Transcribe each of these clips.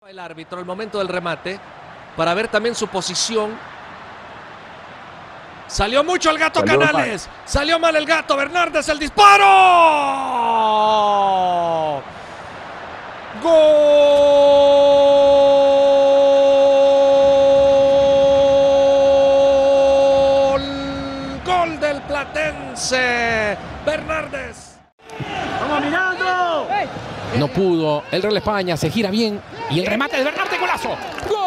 El árbitro al momento del remate para ver también su posición. Salió mucho el Gato Canales. Salió mal el Gato. Bernardes, el disparo. Gol. Gol del Platense. Bernardes. ¡Vamos mirando! No pudo, el Real España se gira bien y el remate de Bernardes, golazo. ¡Gol!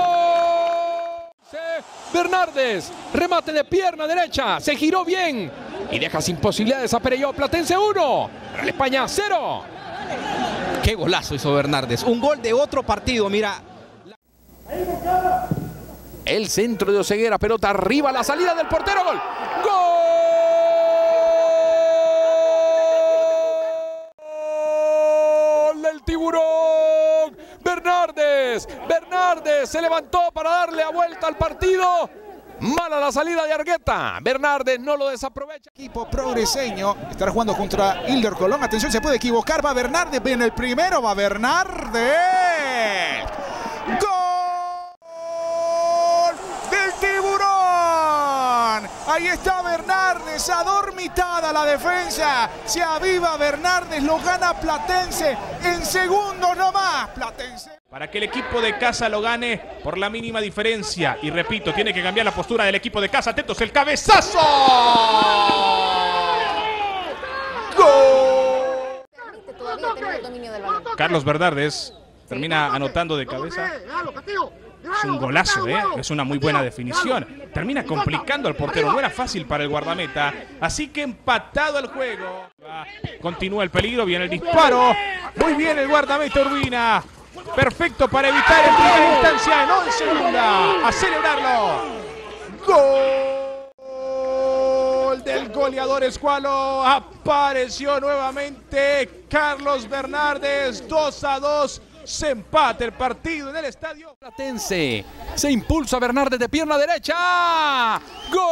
Bernardes, remate de pierna derecha, se giró bien y deja sin posibilidades a Perelló. Platense 1, Real España 0. Qué golazo hizo Bernardes, un gol de otro partido, mira. El centro de Oseguera, pelota arriba, la salida del portero, gol. ¡Gol! ¡El tiburón! Bernardes se levantó para darle a vuelta al partido. Mala la salida de Argueta. Bernardes no lo desaprovecha. Equipo progreseño estará jugando contra Ilder Colón. Atención, se puede equivocar. Va Bernardes. Viene el primero. Va Bernardes. ¡Gol del tiburón! Ahí está Bernardes. Adormitada la defensa. Se aviva Bernardes. Lo gana Platense en segundos nomás. Platense. Para que el equipo de casa lo gane por la mínima diferencia. Y repito, tiene que cambiar la postura del equipo de casa. Atentos, el cabezazo. ¡Gol! Carlos Bernardes termina anotando de cabeza. Es un golazo, es una muy buena definición. Termina complicando al portero, no era fácil para el guardameta. Así que empatado el juego. Continúa el peligro, viene el disparo. Muy bien el guardameta Urbina. Perfecto para evitar en primera instancia, no en segunda. A celebrarlo. Gol del goleador escualo. Apareció nuevamente Carlos Bernardes. 2-2. Se empata el partido en el estadio. Platense se impulsa Bernardes de pierna derecha. ¡Gol!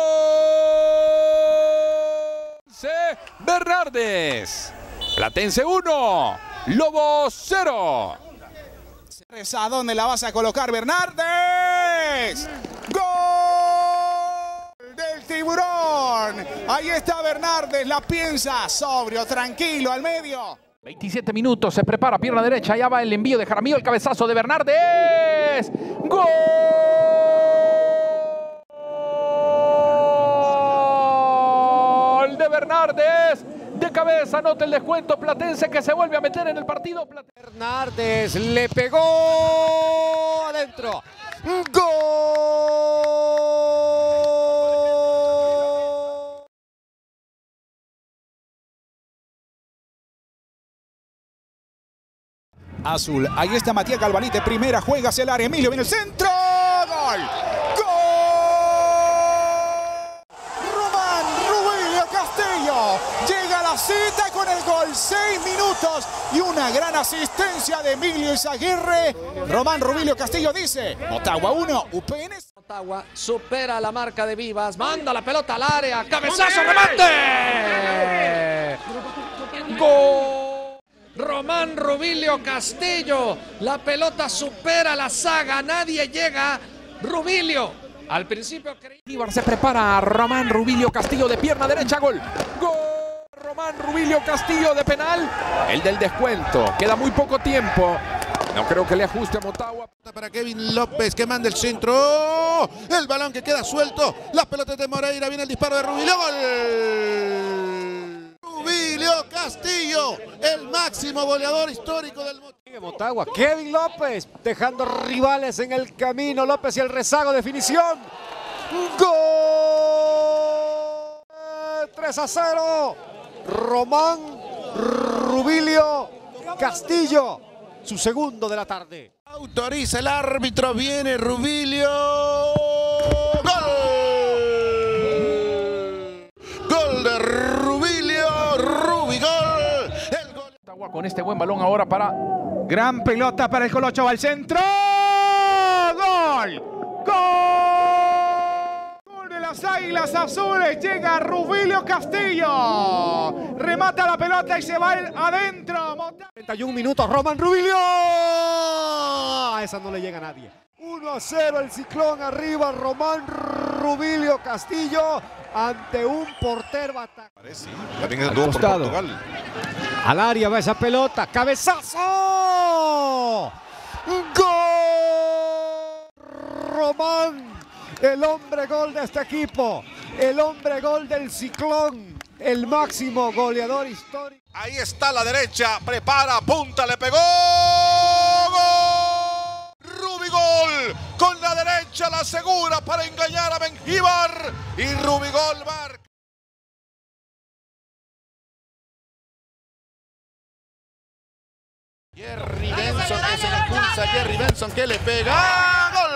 Bernardes. Platense 1, Lobos 0. ¿A dónde la vas a colocar, Bernardes? ¡Gol del tiburón! Ahí está Bernardes, la piensa, sobrio, tranquilo, al medio. 27 minutos, se prepara pierna derecha, ya va el envío de Jaramillo, el cabezazo de Bernardes. ¡Gol! De Bernardes. De cabeza, anota el descuento Platense que se vuelve a meter en el partido. Bernardes le pegó adentro. ¡Gol! Azul, ahí está Matías Galvanite, primera, juega hacia el área, Emilio viene el centro. ¡Gol! Llega a la cita con el gol, 6 minutos y una gran asistencia de Emilio Izaguirre. Román Rubilio Castillo dice, Motagua 1, UPN. Motagua supera la marca de Vivas, manda la pelota al área, cabezazo, remate. Gol. Román Rubilio Castillo, la pelota supera la saga, nadie llega. Rubilio. Al principio creí... Ibar se prepara, Román Rubilio Castillo de pierna derecha, gol. ¡Gol! Román Rubilio Castillo de penal, el del descuento. Queda muy poco tiempo. No creo que le ajuste a Motagua. Para Kevin López que manda el centro. El balón que queda suelto. La pelota de Moreira. Viene el disparo de Rubilio. ¡Gol! Rubilio Castillo, el máximo goleador histórico del Motagua. Kevin López dejando rivales en el camino. López y el rezago, definición. ¡Gol! 3-0. Román Rubilio Castillo, su segundo de la tarde. Autoriza el árbitro, viene Rubilio. ¡Gol! Gol de Rubilio, Rubigol. El gol. Con este buen balón ahora para... Gran pelota para el Colocho, va al centro. ¡Gol! ¡Gol de las Águilas Azules! Llega Rubilio Castillo. Remata la pelota y se va adentro. 31 minutos, Román Rubilio. Ah, esa no le llega a nadie. 1-0 el Ciclón arriba. Román Rubilio Castillo ante un portero atacante. También es por Portugal. Al área va esa pelota. ¡Cabezazo! ¡Gol! Román, el hombre gol de este equipo. El hombre gol del Ciclón. El máximo goleador histórico. Ahí está la derecha. Prepara, apunta, le pegó. ¡Gol! Rubigol con la derecha la asegura para engañar a Mengíbar. Y Rubigol marca. Jerry Benson que se le expulsa. Jerry Benson que le pega. ¡Gol!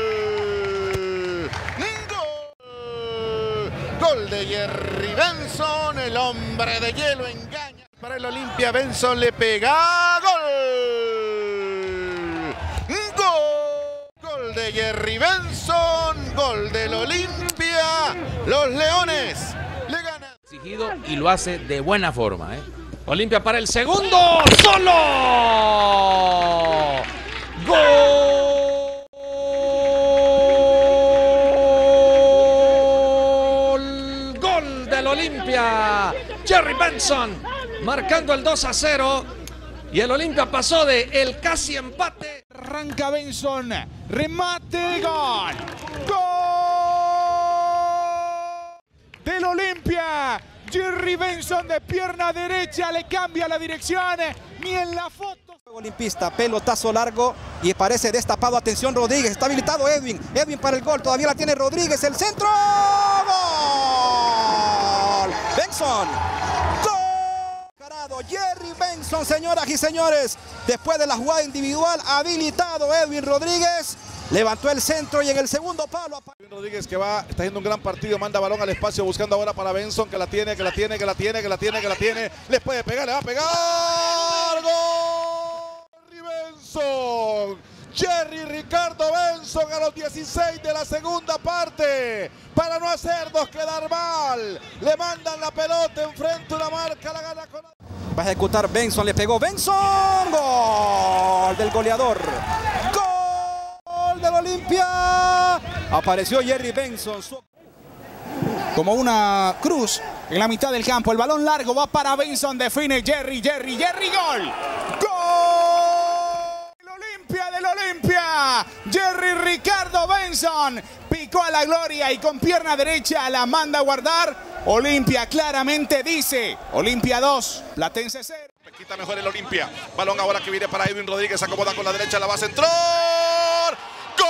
¡Gol! Gol de Jerry Benson. El hombre de hielo engaña. Para el Olimpia, Benson le pega. ¡Gol! ¡Gol! Gol de Jerry Benson. Gol del Olimpia. Los Leones le ganan. Exigido y lo hace de buena forma, Olimpia para el segundo. ¡Solo! ¡Gol! ¡Gol del Olimpia! Jerry Benson marcando el 2-0. Y el Olimpia pasó de el casi empate. Arranca Benson. Remate. Gol. Gol del Olimpia. Jerry Benson de pierna derecha le cambia la dirección, ni en la foto. Olimpista, pelotazo largo y parece destapado. Atención, Rodríguez, está habilitado Edwin. Edwin para el gol, todavía la tiene Rodríguez, el centro. ¡Gol! Benson. ¡Gol! Jerry Benson, señoras y señores. Después de la jugada individual, habilitado Edwin Rodríguez. Levantó el centro y en el segundo palo. Rodríguez que está haciendo un gran partido, manda balón al espacio buscando ahora para Benson, que la tiene. Les puede pegar, le va a pegar. ¡Gol! Jerry Benson. Jerry Ricardo Benson a los 16 de la segunda parte. Para no hacernos quedar mal. Le mandan la pelota enfrente, una marca, la gana con... Va a ejecutar Benson, le pegó Benson. Gol del goleador. Gol del Olimpia. Apareció Jerry Benson. Como una cruz en la mitad del campo. El balón largo va para Benson. Define Jerry. Gol. Gol del Olimpia. Jerry Ricardo Benson picó a la gloria y con pierna derecha la manda a guardar. Olimpia claramente dice: Olimpia 2, Platense 0. Quita mejor el Olimpia. Balón ahora que viene para Edwin Rodríguez. Acomoda con la derecha, la va a centrar. ¡Gol!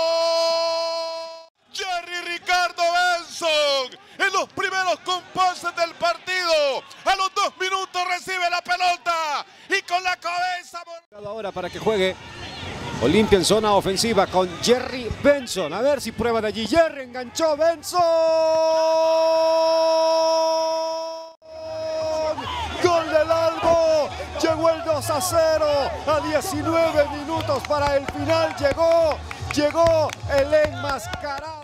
Jerry Ricardo Benson en los primeros compases del partido. A los 2 minutos recibe la pelota y con la cabeza. Ahora para que juegue Olimpia en zona ofensiva con Jerry Benson. A ver si prueba de allí. Jerry enganchó Benson. Gol del Albo. Llegó el 2-0 a 19 minutos para el final. Llegó el enmascarado.